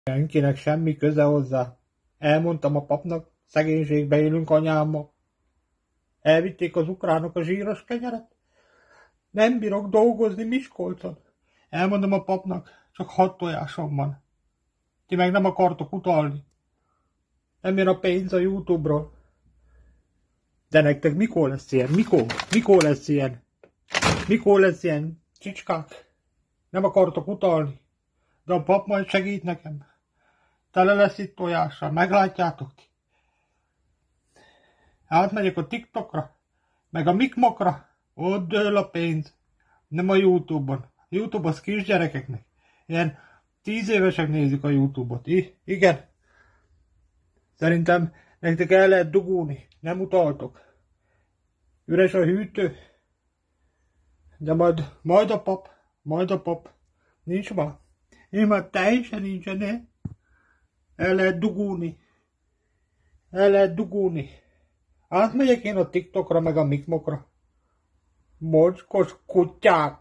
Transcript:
Senkinek semmi köze hozzá. Elmondtam a papnak, szegénységbe élünk anyámmal. Elvitték az ukránok a zsíros kenyeret. Nem bírok dolgozni Miskolcon. Elmondom a papnak, csak 6 tojásom van. Ti meg nem akartok utalni. Nem jön a pénz a YouTube-ról. De nektek mikor lesz ilyen? Mikor lesz ilyen? Mikor lesz ilyen? Csicskák? Nem akartok utalni. De a pap majd segít nekem. Tele lesz itt tojással, meglátjátok ti. Átmegyek a TikTokra, meg a Mikmokra, ott dől a pénz. Nem a YouTube-on. YouTube az kisgyerekeknek. Ilyen 10 évesek nézik a YouTube-ot. Igen. Szerintem nektek el lehet dugulni. Nem utaltok. Üres a hűtő. De majd a pap. Nincs ma. Én már teljesen nincsen. El lehet dugulni. Átmegyek én a TikTokra meg a Mikmokra. Mocskos kutyák.